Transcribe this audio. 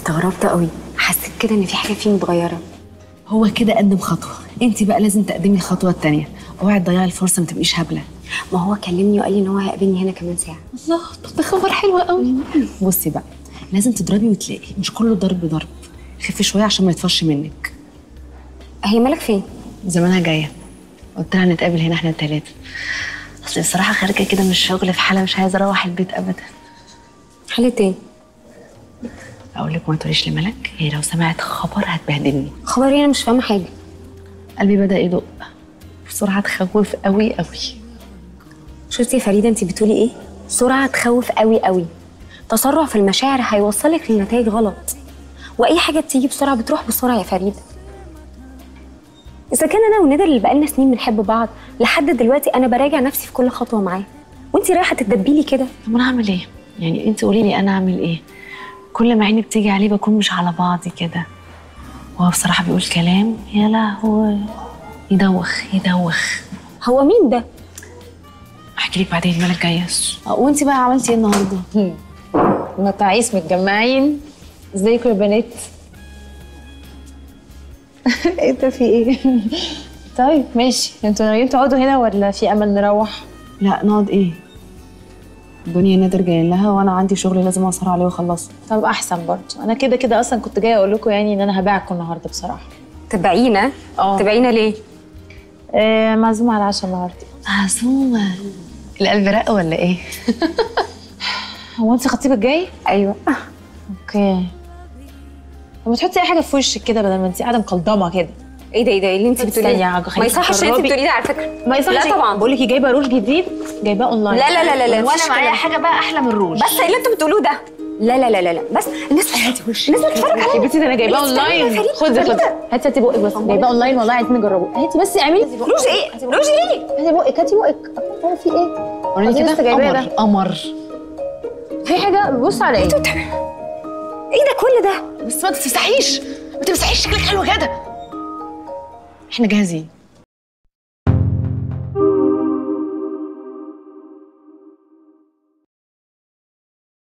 استغربت قوي، حسيت كده ان في حاجه فيه متغيره. هو كده قدم خطوه، انت بقى لازم تقدمي الخطوه الثانيه. اوعي تضيعي الفرصه، ما تبقيش هبله. ما هو كلمني وقال لي ان هو هيقابلني هنا كمان ساعه. الله، طب ده خبر حلو قوي. بصي بقى، لازم تضربي وتلاقي، مش كله ضرب. خفي شويه عشان ما يطفش منك. هي مالك فين؟ زمانها جايه، قلت لها نتقابل هنا احنا الثلاثه. اصل بصراحه خارجه كده من الشغل في حاله مش عايزه اروح البيت ابدا. حالة ايه؟ اقول لك ما تقوليش لملك، هي لو سمعت خبر هتبهدلني. خبر ايه؟ انا مش فاهمه حاجه. قلبي بدأ يدق بسرعه تخوف قوي قوي. شفتي يا فريده انت بتقولي ايه؟ سرعه تخوف قوي قوي. تسرع في المشاعر هيوصلك لنتائج غلط، واي حاجه بتيجي بسرعه بتروح بسرعه يا فريده. اذا كان انا وندى اللي بقالنا سنين بنحب بعض، لحد دلوقتي انا براجع نفسي في كل خطوه معاه، وانت رايحه تتدبي لي كده. طب انا هعمل ايه؟ يعني انت قولي لي انا اعمل ايه؟ كل ما عيني بتيجي عليه بكون مش على بعضي كده. وهو بصراحه بيقول كلام يا لهوي، يدوخ. هو مين ده؟ احكي لك بعدين، مالك جايه. وانت بقى عملتي ايه النهارده؟ متعيس متجمعين. ازيكم يا بنات؟ ايه ده، في ايه؟ طيب ماشي، انتوا ناويين تقعدوا هنا ولا في امل نروح؟ لا نقعد ايه؟ الدنيا نادر جايين لها وانا عندي شغل لازم اسهر عليه واخلصه. طب احسن برضه، انا كده اصلا كنت جايه اقول لكم يعني ان انا هبيعكم النهارده بصراحه. تبعينا؟ تبعينا ليه؟ معزومه على العشاء النهارده. عزومه؟ القلب رق ولا ايه؟ هو انت خطيبك جاي؟ ايوه. اوكي. طب ما تحطي اي حاجه في وشك كده بدل ما انت قاعده مقلضمه كده. ايه ده اللي انت بتقوليه؟ ما يصحش اللي انت بتقوليه ده على فكره. ما يصحش. لا طبعا. بقول لك جايبه روج جديد، جايباه اونلاين. لا وانا معايا حاجه بقى احلى من الروج. بس اللي انتوا بتقولوه ده لا بس الناس بتتفرج عليا. يا بنتي ده انا جايباه اونلاين. خدي هاتي بقك بس، جايباه اونلاين والله عايزين نجربه. هاتي بس اعملي روج ايه؟ هاتي بقك هو في ايه؟ وريني كده. قمر في حاجه. بص على ايه؟ ايه ده كل ده؟ بس ما تمسحيش شكلك حلو كده. احنا جاهزين.